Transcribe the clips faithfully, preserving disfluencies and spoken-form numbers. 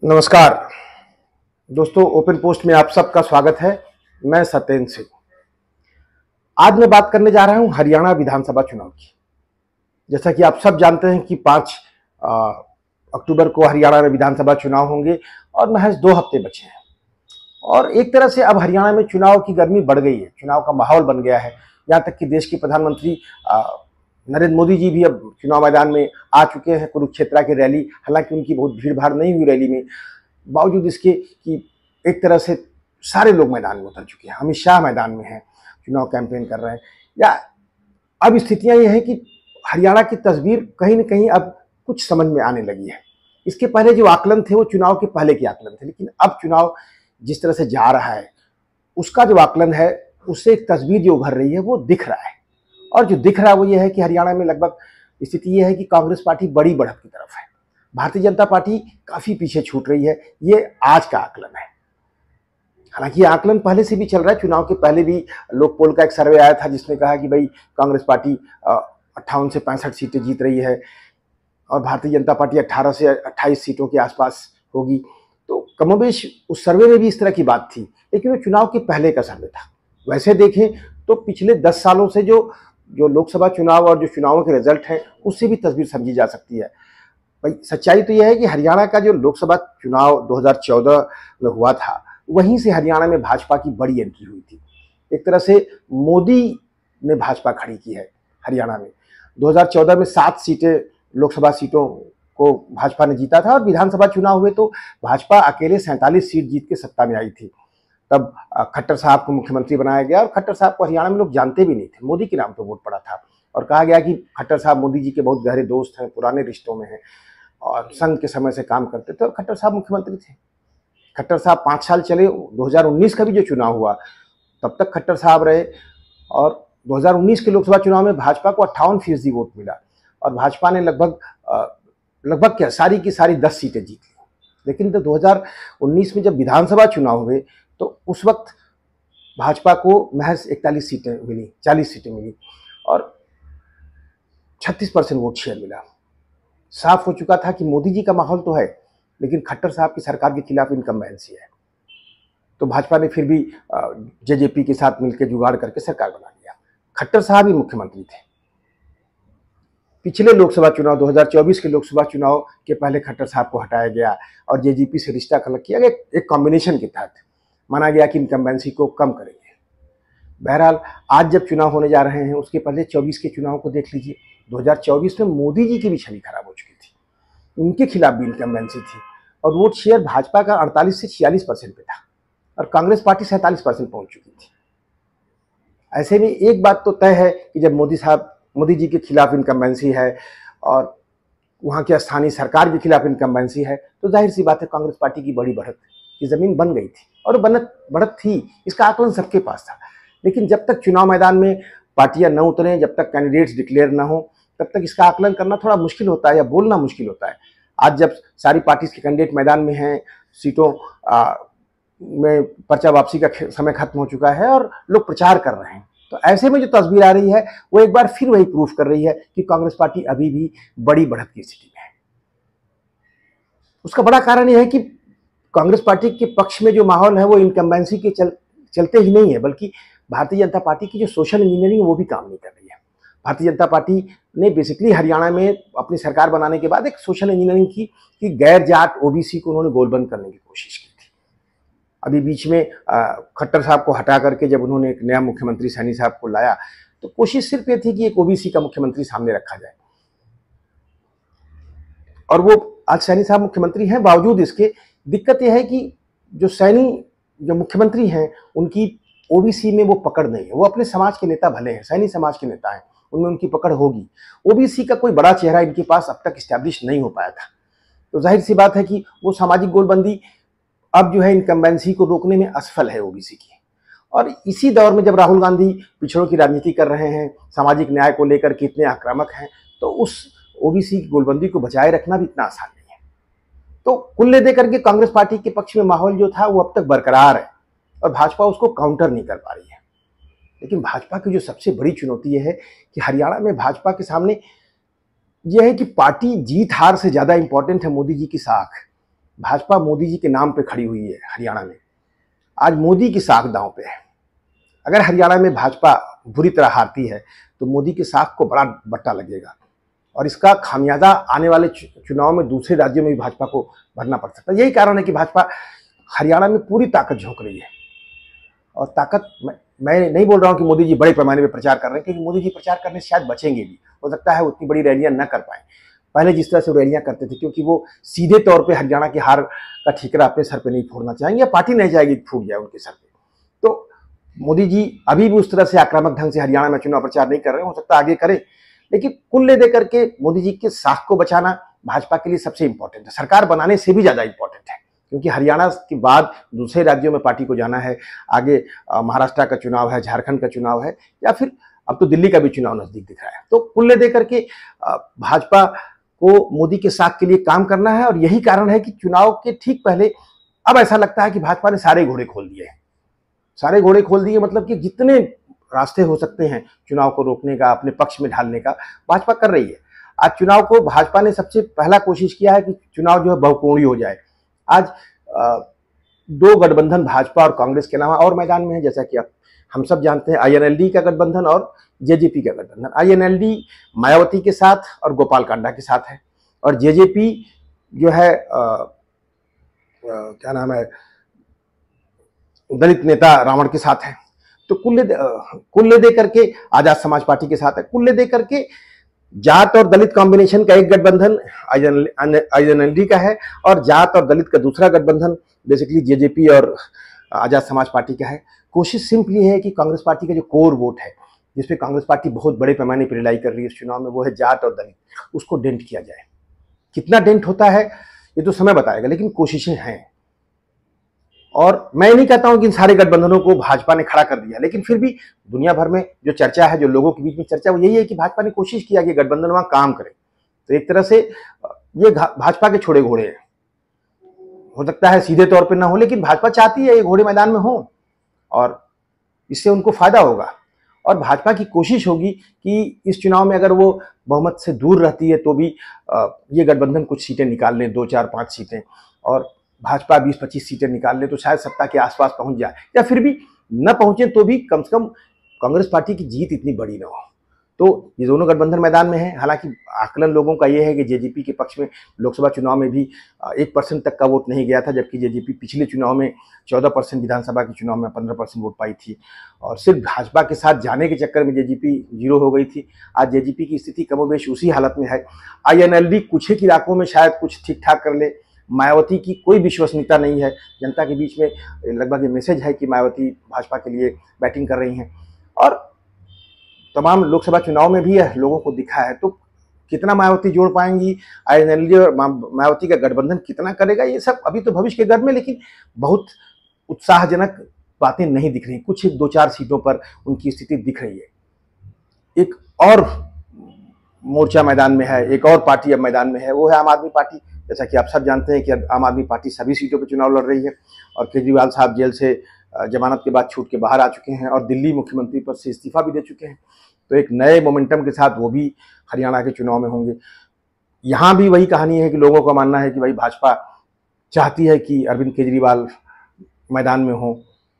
नमस्कार दोस्तों, open post में आप सबका स्वागत है। मैं सत्येंद्र सिंह। आज मैं बात करने जा रहा हूं हरियाणा विधानसभा चुनाव की। जैसा कि आप सब जानते हैं कि पाँच अक्टूबर को हरियाणा में विधानसभा चुनाव होंगे और महज दो हफ्ते बचे हैं। और एक तरह से अब हरियाणा में चुनाव की गर्मी बढ़ गई है, चुनाव का माहौल बन गया है। यहाँ तक कि देश के प्रधानमंत्री नरेंद्र मोदी जी भी अब चुनाव मैदान में आ चुके हैं। कुरुक्षेत्र की रैली, हालांकि उनकी बहुत भीड़ भाड़ नहीं हुई रैली में, बावजूद इसके कि एक तरह से सारे लोग मैदान में उतर चुके हैं। अमित शाह मैदान में हैं, चुनाव कैंपेन कर रहे हैं। या अब स्थितियां ये हैं कि हरियाणा की तस्वीर कहीं ना कहीं अब कुछ समझ में आने लगी है। इसके पहले जो आकलन थे वो चुनाव के पहले के आकलन थे, लेकिन अब चुनाव जिस तरह से जा रहा है उसका जो आकलन है उससे एक तस्वीर जो उभर रही है वो दिख रहा है। और जो दिख रहा है वो ये है कि हरियाणा में लगभग स्थिति ये है कि कांग्रेस पार्टी बड़ी बढ़त की तरफ है, भारतीय जनता पार्टी काफी पीछे छूट रही है। ये आज का आकलन है। हालांकि ये आकलन पहले से भी चल रहा है। चुनाव के पहले भी लोक पोल का एक सर्वे आया था जिसने कहा कि भाई कांग्रेस पार्टी अट्ठावन से पैंसठ सीटें जीत रही है और भारतीय जनता पार्टी अट्ठारह से अट्ठाईस सीटों के आसपास होगी। तो कमोबेश उस सर्वे में भी इस तरह की बात थी, लेकिन वो चुनाव के पहले का सर्वे था। वैसे देखें तो पिछले दस सालों से जो जो लोकसभा चुनाव और जो चुनावों के रिजल्ट हैं उससे भी तस्वीर समझी जा सकती है। भाई सच्चाई तो यह है कि हरियाणा का जो लोकसभा चुनाव दो हज़ार चौदह में हुआ था, वहीं से हरियाणा में भाजपा की बड़ी एंट्री हुई थी। एक तरह से मोदी ने भाजपा खड़ी की है हरियाणा में। दो हज़ार चौदह में सात सीटें लोकसभा सीटों को भाजपा ने जीता था और विधानसभा चुनाव हुए तो भाजपा अकेले सैंतालीस सीट जीत के सत्ता में आई थी। तब खट्टर साहब को मुख्यमंत्री बनाया गया और खट्टर साहब को हरियाणा में लोग जानते भी नहीं थे, मोदी के नाम पर वोट पड़ा था। और कहा गया कि खट्टर साहब मोदी जी के बहुत गहरे दोस्त हैं, पुराने रिश्तों में हैं और संघ के समय से काम करते थे और खट्टर साहब मुख्यमंत्री थे। खट्टर साहब पाँच साल चले। दो हज़ार उन्नीस का भी जो चुनाव हुआ तब तक खट्टर साहब रहे और दो हज़ार उन्नीस के लोकसभा चुनाव में भाजपा को अट्ठावन फीसदी वोट मिला और भाजपा ने लगभग लगभग क्या सारी की सारी दस सीटें जीत ली। लेकिन तो दो हज़ार उन्नीस में जब विधानसभा चुनाव हुए तो उस वक्त भाजपा को महज इकतालीस सीटें मिली, चालीस सीटें मिली और छत्तीस परसेंट वोट शेयर मिला। साफ हो चुका था कि मोदी जी का माहौल तो है, लेकिन खट्टर साहब की सरकार के खिलाफ इनकम्बेंसी है। तो भाजपा ने फिर भी जेजेपी के साथ मिलकर जुगाड़ करके सरकार बना लिया। खट्टर साहब ही मुख्यमंत्री थे। पिछले लोकसभा चुनाव दो हज़ार चौबीस के लोकसभा चुनाव के पहले खट्टर साहब को हटाया गया और जेजेपी से रिश्ता अलग किया गया। एक कॉम्बिनेशन के तहत माना गया कि इनकम्बेंसी को कम करेंगे। बहरहाल आज जब चुनाव होने जा रहे हैं उसके पहले चौबीस के चुनाव को देख लीजिए। दो हज़ार चौबीस में मोदी जी की भी छवि खराब हो चुकी थी, उनके खिलाफ भी इनकम्बेंसी थी और वोट शेयर भाजपा का अड़तालीस से छियालीस परसेंट पे था और कांग्रेस पार्टी सैंतालीस परसेंट पहुंच चुकी थी। ऐसे में एक बात तो तय है कि जब मोदी साहब मोदी जी के खिलाफ इनकम्बेंसी है और वहाँ की स्थानीय सरकार के खिलाफ इनकम्बेंसी है तो जाहिर सी बात है कांग्रेस पार्टी की बड़ी बढ़त की जमीन बन गई थी और बनत बढ़त थी, इसका आकलन सबके पास था। लेकिन जब तक चुनाव मैदान में पार्टियां न उतरें, जब तक कैंडिडेट्स डिक्लेयर ना हो, तब तक इसका आकलन करना थोड़ा मुश्किल होता है या बोलना मुश्किल होता है। आज जब सारी पार्टीज के कैंडिडेट मैदान में हैं, सीटों आ, में पर्चा वापसी का समय खत्म हो चुका है और लोग प्रचार कर रहे हैं, तो ऐसे में जो तस्वीर आ रही है वो एक बार फिर वही प्रूफ कर रही है कि कांग्रेस पार्टी अभी भी बड़ी बढ़त की स्थिति में है। उसका बड़ा कारण यह है कि कांग्रेस पार्टी के पक्ष में जो माहौल है वो इनकम्बेंसी के चल चलते ही नहीं है, बल्कि भारतीय जनता पार्टी की जो सोशल इंजीनियरिंग वो भी काम नहीं कर रही है। भारतीय जनता पार्टी ने बेसिकली हरियाणा में अपनी सरकार बनाने के बाद एक सोशल इंजीनियरिंग की कि गैर जाट ओबीसी को उन्होंने गोलबंद करने की कोशिश की थी। अभी बीच में खट्टर साहब को हटा करके जब उन्होंने एक नया मुख्यमंत्री सैनी साहब को लाया तो कोशिश सिर्फ ये थी कि एक ओबीसी का मुख्यमंत्री सामने रखा जाए और वो आज सैनी साहब मुख्यमंत्री हैं। बावजूद इसके दिक्कत यह है कि जो सैनी जो मुख्यमंत्री हैं उनकी ओबीसी में वो पकड़ नहीं है। वो अपने समाज के नेता भले हैं, सैनी समाज के नेता हैं, उनमें उनकी पकड़ होगी। ओबीसी का कोई बड़ा चेहरा इनके पास अब तक इस्टेब्लिश नहीं हो पाया था, तो जाहिर सी बात है कि वो सामाजिक गोलबंदी अब जो है इनकम्बेंसी को रोकने में असफल है ओबीसी की। और इसी दौर में जब राहुल गांधी पिछड़ों की राजनीति कर रहे हैं, सामाजिक न्याय को लेकर के इतने आक्रामक हैं, तो उस ओबीसी की गोलबंदी को बचाए रखना भी इतना आसान नहीं है। तो कुल देकर के कांग्रेस पार्टी के पक्ष में माहौल जो था वो अब तक बरकरार है और भाजपा उसको काउंटर नहीं कर पा रही है। लेकिन भाजपा की जो सबसे बड़ी चुनौती यह है कि हरियाणा में भाजपा के सामने यह है कि पार्टी जीत हार से ज्यादा इंपॉर्टेंट है मोदी जी की साख। भाजपा मोदी जी के नाम पे खड़ी हुई है हरियाणा में। आज मोदी की साख दांव पे है। अगर हरियाणा में भाजपा बुरी तरह हारती है तो मोदी की साख को बड़ा बट्टा लगेगा और इसका खामियाजा आने वाले चुनाव में दूसरे राज्यों में भी भाजपा को भरना पड़ सकता है। यही कारण है कि भाजपा हरियाणा में पूरी ताकत झोंक रही है। और ताकत, मैं, मैं नहीं बोल रहा हूं कि मोदी जी बड़े पैमाने पर प्रचार कर रहे हैं, क्योंकि मोदी जी प्रचार करने से शायद बचेंगे भी। हो सकता है उतनी बड़ी रैलियां न कर पाए पहले जिस तरह से रैलियां करते थे, क्योंकि वो सीधे तौर पर हरियाणा की हार का ठीकरा अपने सर पर नहीं फोड़ना चाहेंगे, या पार्टी नहीं चाहेगी फूट जाए उनके सर पर। तो मोदी जी अभी भी उस तरह से आक्रामक ढंग से हरियाणा में चुनाव प्रचार नहीं कर रहे हैं, हो सकता है आगे करें, लेकिन कुल ले दे करके मोदी जी के साख को बचाना भाजपा के लिए सबसे इंपॉर्टेंट है, सरकार बनाने से भी ज्यादा इंपॉर्टेंट है। क्योंकि हरियाणा के बाद दूसरे राज्यों में पार्टी को जाना है, आगे महाराष्ट्र का चुनाव है, झारखंड का चुनाव है, या फिर अब तो दिल्ली का भी चुनाव नजदीक दिख रहा है। तो कुल ले दे करके भाजपा को मोदी के साख के लिए काम करना है। और यही कारण है कि चुनाव के ठीक पहले अब ऐसा लगता है कि भाजपा ने सारे घोड़े खोल दिए हैं। सारे घोड़े खोल दिए मतलब कि जितने रास्ते हो सकते हैं चुनाव को रोकने का, अपने पक्ष में ढालने का, भाजपा कर रही है। आज चुनाव को भाजपा ने सबसे पहला कोशिश किया है कि चुनाव जो है बहुकोणीय हो जाए। आज आ, दो गठबंधन भाजपा और कांग्रेस के अलावा और मैदान में है, जैसा कि आप हम सब जानते हैं, आईएनएलडी का गठबंधन और जेजेपी का गठबंधन। आईएनएलडी मायावती के साथ और गोपाल कांडा के साथ है, और जेजेपी जो है आ, आ, क्या नाम है, दलित नेता रावण के साथ है। तो कुल कुल ले दे करके आजाद समाज पार्टी के साथ है। कुल ले दे करके जाट और दलित कॉम्बिनेशन का एक गठबंधन आईएनएलडी का है, और जाट और दलित का दूसरा गठबंधन बेसिकली जेजेपी और आजाद समाज पार्टी का है। कोशिश सिंपली है कि कांग्रेस पार्टी का जो कोर वोट है, जिसपे कांग्रेस पार्टी बहुत बड़े पैमाने पर रिलाई कर रही है इस चुनाव में, वो है जाट और दलित, उसको डेंट किया जाए। कितना डेंट होता है ये तो समय बताएगा, लेकिन कोशिशें हैं। और मैं नहीं कहता हूं कि इन सारे गठबंधनों को भाजपा ने खड़ा कर दिया, लेकिन फिर भी दुनिया भर में जो चर्चा है, जो लोगों के बीच में चर्चा, वो यही है कि भाजपा ने कोशिश किया कि गठबंधन वहां काम करे। तो एक तरह से ये भाजपा के छोड़े घोड़े हैं। हो सकता है सीधे तौर पे ना हो, लेकिन भाजपा चाहती है ये घोड़े मैदान में हो और इससे उनको फायदा होगा। और भाजपा की कोशिश होगी कि इस चुनाव में अगर वो बहुमत से दूर रहती है तो भी ये गठबंधन कुछ सीटें निकाल लें, दो चार पांच सीटें, और भाजपा बीस पच्चीस सीटें निकाल ले तो शायद सत्ता के आसपास पहुंच जाए, या फिर भी न पहुंचे तो भी कम से कम कांग्रेस पार्टी की जीत इतनी बड़ी ना हो। तो ये दोनों गठबंधन मैदान में है। हालांकि आकलन लोगों का ये है कि जेजेपी के पक्ष में लोकसभा चुनाव में भी एक परसेंट तक का वोट नहीं गया था, जबकि जेजेपी पिछले चुनाव में चौदह परसेंट, विधानसभा के चुनाव में पंद्रह परसेंट वोट पाई थी, और सिर्फ भाजपा के साथ जाने के चक्कर में जेजेपी जीरो हो गई थी। आज जेजेपी की स्थिति कमोबेश उसी हालत में है। आईएनएलडी कुछ एक इलाकों में शायद कुछ ठीक ठाक कर ले। मायावती की कोई विश्वसनीयता नहीं है, जनता के बीच में लगभग ये मैसेज है कि मायावती भाजपा के लिए बैटिंग कर रही हैं, और तमाम लोकसभा चुनाव में भी यह लोगों को दिखा है। तो कितना मायावती जोड़ पाएंगी, आईएनएलडी और मायावती का गठबंधन कितना करेगा, ये सब अभी तो भविष्य के गर्भ में, लेकिन बहुत उत्साहजनक बातें नहीं दिख रही। कुछ दो चार सीटों पर उनकी स्थिति दिख रही है। एक और मोर्चा मैदान में है, एक और पार्टी अब मैदान में है, वो है आम आदमी पार्टी। जैसा कि आप सब जानते हैं कि आम आदमी पार्टी सभी सीटों पर चुनाव लड़ रही है, और केजरीवाल साहब जेल से जमानत के बाद छूट के बाहर आ चुके हैं, और दिल्ली मुख्यमंत्री पद से इस्तीफा भी दे चुके हैं। तो एक नए मोमेंटम के साथ वो भी हरियाणा के चुनाव में होंगे। यहाँ भी वही कहानी है कि लोगों का मानना है कि भाई भाजपा चाहती है कि अरविंद केजरीवाल मैदान में हो।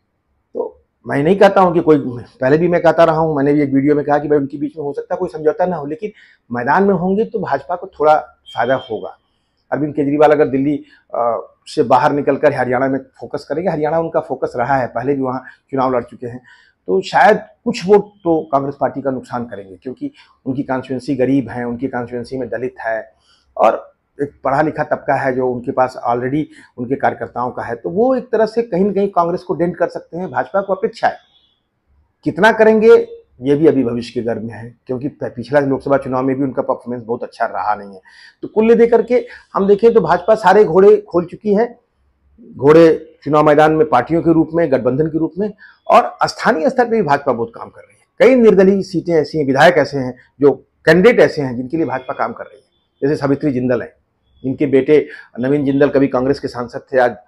तो मैं नहीं कहता हूँ कि कोई, पहले भी मैं कहता रहा हूँ, मैंने भी एक वीडियो में कहा कि भाई उनके बीच में हो सकता है कोई समझौता ना हो, लेकिन मैदान में होंगे तो भाजपा को थोड़ा फायदा होगा। अरविंद केजरीवाल अगर दिल्ली आ, से बाहर निकलकर हरियाणा में फोकस करेंगे, हरियाणा उनका फोकस रहा है, पहले भी वहाँ चुनाव लड़ चुके हैं, तो शायद कुछ वोट तो कांग्रेस पार्टी का नुकसान करेंगे, क्योंकि उनकी कॉन्स्टिट्यूंसी गरीब है, उनकी कॉन्स्टिट्यूंसी में दलित है, और एक पढ़ा लिखा तबका है जो उनके पास ऑलरेडी उनके कार्यकर्ताओं का है। तो वो एक तरह से कहीं न कहीं कांग्रेस को डेंट कर सकते हैं। भाजपा को अपेक्षा है, कितना करेंगे ये भी अभी भविष्य के गर्भ में है, क्योंकि पिछला लोकसभा चुनाव में भी उनका परफॉर्मेंस बहुत अच्छा रहा नहीं है। तो कुल दे करके हम देखें तो भाजपा सारे घोड़े खोल चुकी है, घोड़े चुनाव मैदान में पार्टियों के रूप में, गठबंधन के रूप में, और स्थानीय स्तर पर भी भाजपा बहुत काम कर रही है। कई निर्दलीय सीटें ऐसी हैं, विधायक ऐसे हैं, जो कैंडिडेट ऐसे हैं जिनके लिए भाजपा काम कर रही है, जैसे सावित्री जिंदल है, जिनके बेटे नवीन जिंदल कभी कांग्रेस के सांसद थे, आज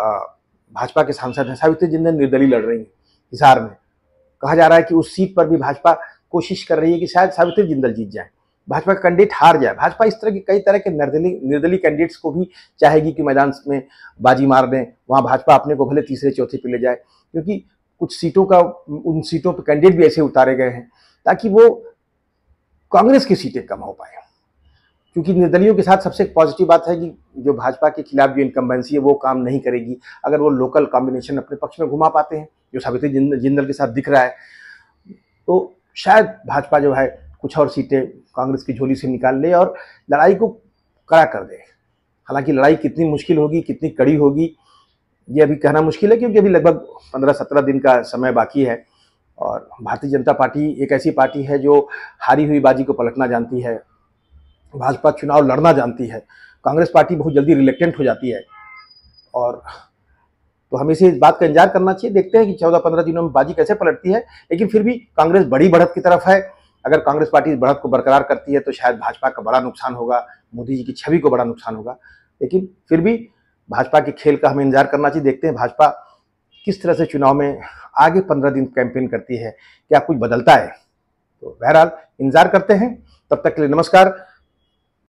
भाजपा के सांसद हैं। सावित्री जिंदल निर्दलीय लड़ रही है हिसार में। कहा जा रहा है कि उस सीट पर भी भाजपा कोशिश कर रही है कि शायद सावित्री जिंदल जीत जाए। भाजपा का कैंडिडेट हार जाए। भाजपा इस तरह की कई तरह के निर्दलीय निर्दलीय कैंडिडेट्स को भी चाहेगी कि मैदान में बाजी मार दें, वहाँ भाजपा अपने को भले तीसरे चौथे पे ले जाए, क्योंकि कुछ सीटों का उन सीटों पर कैंडिडेट भी ऐसे उतारे गए हैं ताकि वो कांग्रेस की सीटें कम हो पाए। क्योंकि निर्दलियों के साथ सबसे पॉजिटिव बात है कि जो भाजपा के खिलाफ जो इनकम्बेंसी है वो काम नहीं करेगी अगर वो लोकल कॉम्बिनेशन अपने पक्ष में घुमा पाते हैं, जो सावित्री जिंदल के साथ दिख रहा है। तो शायद भाजपा जो है कुछ और सीटें कांग्रेस की झोली से निकाल ले और लड़ाई को कड़ा कर दे। हालांकि लड़ाई कितनी मुश्किल होगी, कितनी कड़ी होगी, ये अभी कहना मुश्किल है, क्योंकि अभी लगभग पंद्रह सत्रह दिन का समय बाकी है। और भारतीय जनता पार्टी एक ऐसी पार्टी है जो हारी हुई बाजी को पलटना जानती है, भाजपा चुनाव लड़ना जानती है। कांग्रेस पार्टी बहुत जल्दी रिलेक्टेंट हो जाती है, और तो हमें इस बात का इंतजार करना चाहिए। देखते हैं कि चौदह पंद्रह दिनों में बाजी कैसे पलटती है। लेकिन फिर भी कांग्रेस बड़ी बढ़त की तरफ है। अगर कांग्रेस पार्टी इस बढ़त को बरकरार करती है तो शायद भाजपा का बड़ा नुकसान होगा, मोदी जी की छवि को बड़ा नुकसान होगा। लेकिन फिर भी भाजपा के खेल का हमें इंतजार करना चाहिए। देखते हैं भाजपा किस तरह से चुनाव में आगे पंद्रह दिन कैंपेन करती है, क्या कुछ बदलता है। तो बहरहाल इंतजार करते हैं। तब तक के लिए नमस्कार।